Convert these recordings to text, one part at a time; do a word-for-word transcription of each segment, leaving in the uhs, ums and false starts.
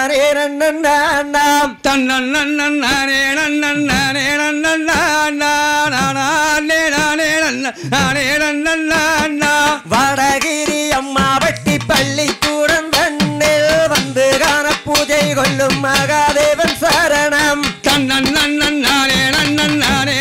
நன்னாரே நன்னாம் தன்னே நன்னே நன்னே வடகிரி அம்மா வட்டி பள்ளிக்கூடம் தன்னில் வந்து காண பூஜை கொள்ளும் மகாதேவன் சரணம் தன்னே நன்னே நன்னே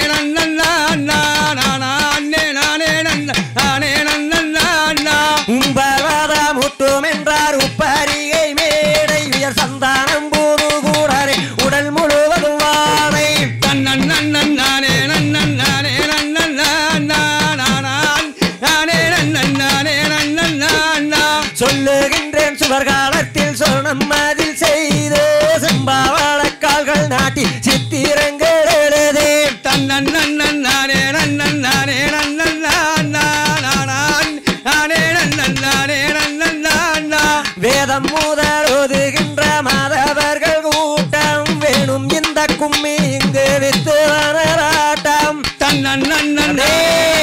உம்பர்வாத முட்டும் என்றார் உப்பரிகை மேடை உயர் சந்தானம் பூரு கூடரை உடல் முழுவதும் வாழை தன்னே சொல்லுகின்றேன் சுவர்காலத்தில் சொர்ணம் அதில் செய்து செம்பாவள கால்கள் நாட்டி சித்திரங்கள் எழுது தன்னே வேதம் முதல் ஓதுகின்ற மாதவர்கள் கூட்டம் வேணும் இந்த கும்மி இங்கு வித்து வனராட்டம் தன்னே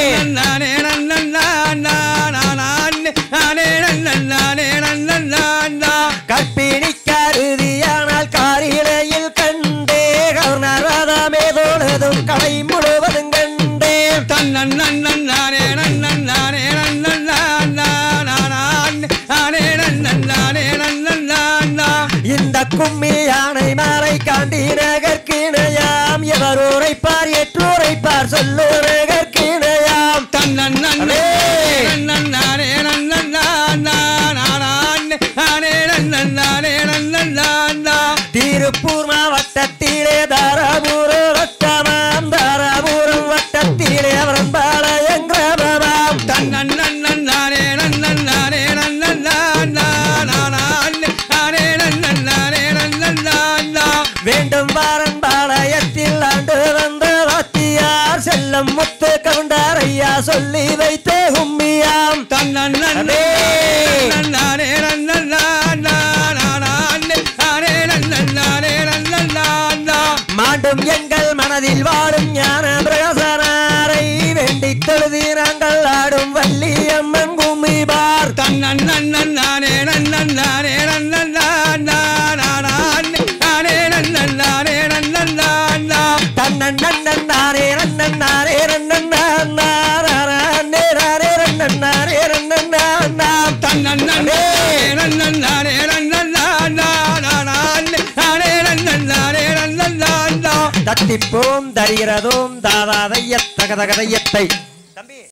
கற்பிணி கருதியானால் காரிலையில் கண்டே கருணாரதமே தோழதும் கடை முழுவதும் கண்டே இந்த கும்மி யானை மாலை காண்டி நகர்கிணையாம் எவர் உரைப்பார் எற்று உரைப்பார் சொல்லு நகர்கிணையாம் திருப்பூர் மாவட்டத்திலே தாராபுர வட்டமாம் தாராபுரம் வட்டத்திலே வரம்பாளையங்கிரமம் வேண்டும் வரம்பாளையத்தில் ஆண்டு வந்த வாத்தியார் செல்லம் முத்து கவுண்டார் ஐயா சொல்லி வைத்தே கும்மியாம் மாண்டும் எங்கள் மனதில் வாழும் ஞான பிரகசனாரை வேண்டி தொழுதி நாங்கள் ஆடும் வள்ளியம்மன் கும்மி பார் தன்னே நன்னாரே தட்டிப்போம் தருகிறதோம் தாதாதைய தகதகதையத்தை தம்பி